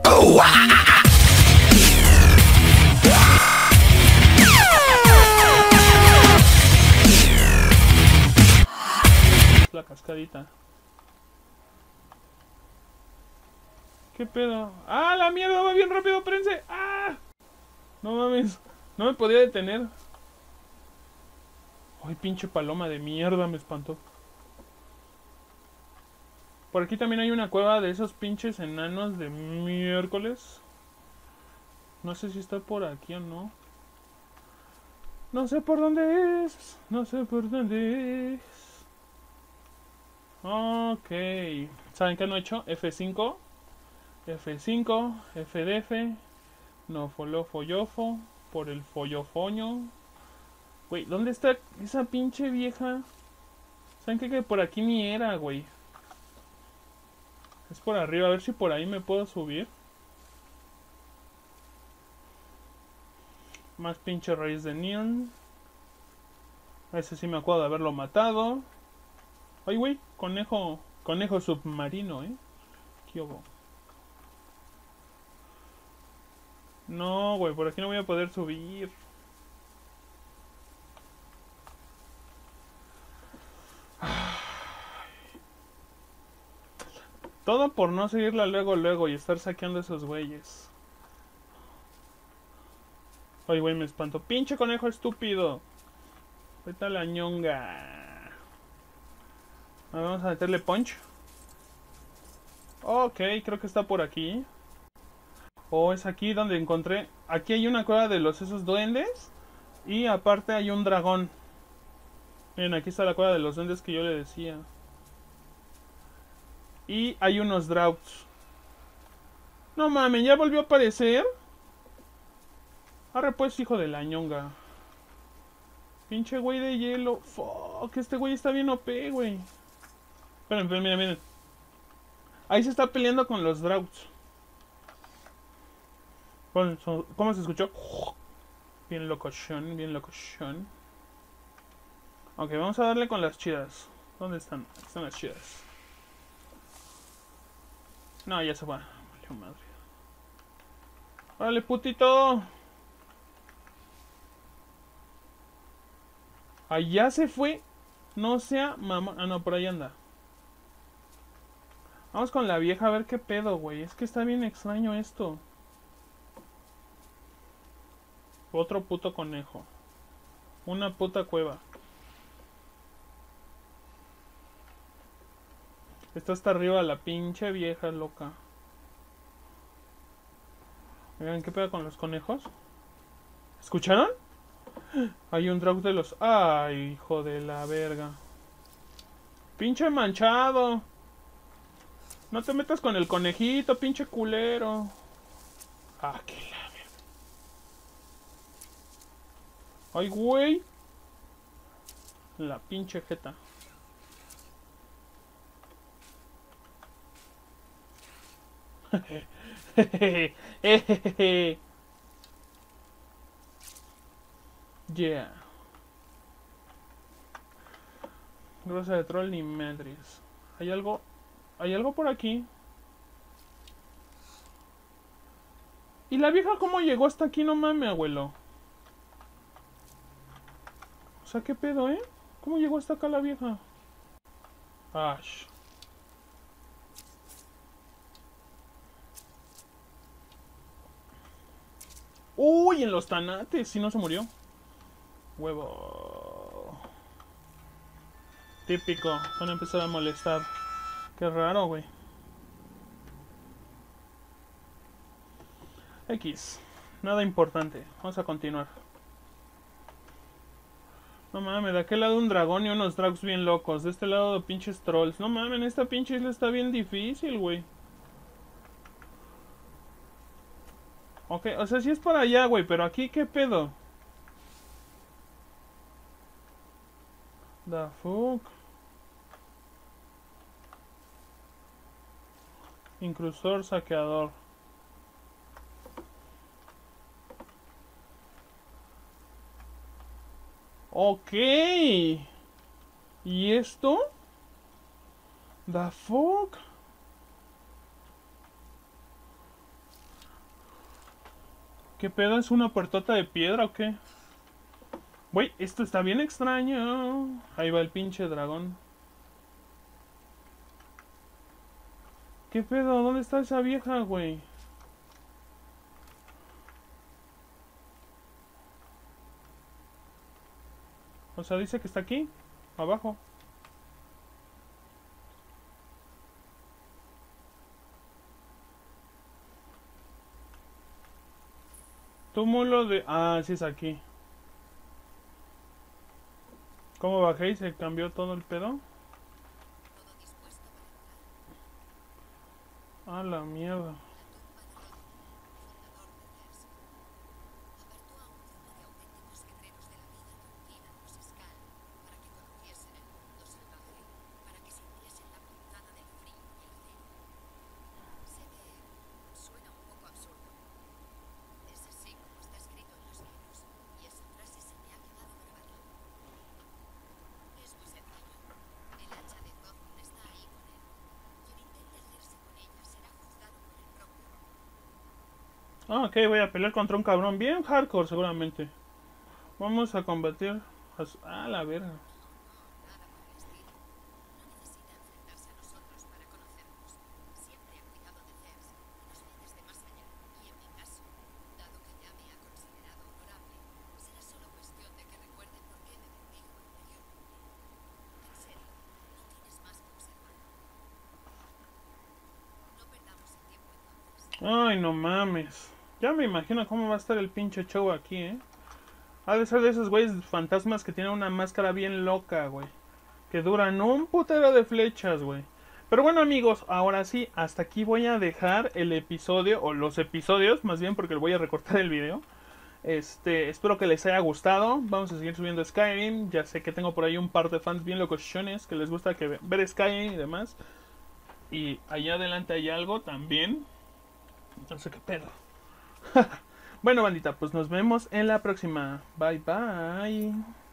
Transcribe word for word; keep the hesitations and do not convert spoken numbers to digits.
La cascadita. ¿Qué pedo? ¡Ah, la mierda! Va bien rápido, prense. ¡Ah! No mames. No me podía detener. Ay, pinche paloma de mierda, me espantó. Por aquí también hay una cueva de esos pinches enanos de miércoles. No sé si está por aquí o no. No sé por dónde es. No sé por dónde es. Ok. ¿Saben qué no he hecho? F cinco. F cinco. F D F. No follo follofo. Por el follofoño. Güey, ¿dónde está esa pinche vieja? ¿Saben qué? Que por aquí ni era, güey. Es por arriba. A ver si por ahí me puedo subir. Más pinche raíz de neón. Ese sí me acuerdo de haberlo matado. Ay, güey, conejo. Conejo submarino, eh. ¿Qué hubo? No, güey, por aquí no voy a poder subir. Todo por no seguirla luego, luego y estar saqueando a esos güeyes. Ay, güey, me espanto. ¡Pinche conejo estúpido! Vete a la ñonga. Vamos a meterle punch. Ok, creo que está por aquí. Oh, es aquí donde encontré. Aquí hay una cueva de los esos duendes. Y aparte hay un dragón. Miren, aquí está la cueva de los duendes que yo le decía. Y hay unos droughts. No mames, ¿ya volvió a aparecer? Arre pues, hijo de la ñonga. Pinche güey de hielo. Fuck, este güey está bien O P, güey. Esperen, esperen, miren, miren. Ahí se está peleando con los droughts. ¿Cómo se escuchó? Bien locochón, bien locochón. Ok, vamos a darle con las chidas. ¿Dónde están? Aquí están las chidas. No, ya se va. Vale, madre. ¡Órale, putito! Allá se fue. No sea mamá. Ah, no, por ahí anda. Vamos con la vieja a ver qué pedo, güey. Es que está bien extraño esto. Otro puto conejo. Una puta cueva. Está hasta arriba la pinche vieja loca. Vean qué pedo con los conejos. ¿Escucharon? Hay un drag de los... ¡Ay, hijo de la verga! ¡Pinche manchado! No te metas con el conejito, pinche culero. ¡Ah, qué la verga! ¡Ay, güey! La pinche jeta. Yeah. Grosa de troll ni madres. Hay algo. Hay algo por aquí. ¿Y la vieja cómo llegó hasta aquí? No mames, abuelo. O sea, ¿qué pedo, eh? ¿Cómo llegó hasta acá la vieja? Ash. Uy, en los tanates. Si no se murió. Huevo. Típico. Van a empezar a molestar. Qué raro, güey. X. Nada importante. Vamos a continuar. No mames, de aquel lado un dragón y unos drags bien locos. De este lado pinches trolls. No mames, esta pinche isla está bien difícil, güey. Ok, o sea, sí es para allá, güey, pero aquí, ¿qué pedo? The fuck. Incrusor, saqueador. Ok. ¿Y esto? The fuck. ¿Qué pedo? ¿Es una puertota de piedra o qué? Güey, esto está bien extraño. Ahí va el pinche dragón. ¿Qué pedo? ¿Dónde está esa vieja, güey? O sea, dice que está aquí, abajo. Túmulo de... Ah, sí es aquí. ¿Cómo bajé y se cambió todo el pedo? Ah, la mierda. Ah, ok, voy a pelear contra un cabrón bien hardcore seguramente. Vamos a combatir... A su... Ah, la verga. Ay, no mames. Ya me imagino cómo va a estar el pinche show aquí, ¿eh? Ha de ser de esos güeyes fantasmas que tienen una máscara bien loca, güey. Que duran un putero de flechas, güey. Pero bueno, amigos, ahora sí, hasta aquí voy a dejar el episodio, o los episodios, más bien, porque voy a recortar el video. Este, espero que les haya gustado. Vamos a seguir subiendo Skyrim. Ya sé que tengo por ahí un par de fans bien locochones que les gusta que ver Skyrim y demás. Y allá adelante hay algo también. No sé qué pedo. Bueno, bandita, pues nos vemos en la próxima. Bye, bye.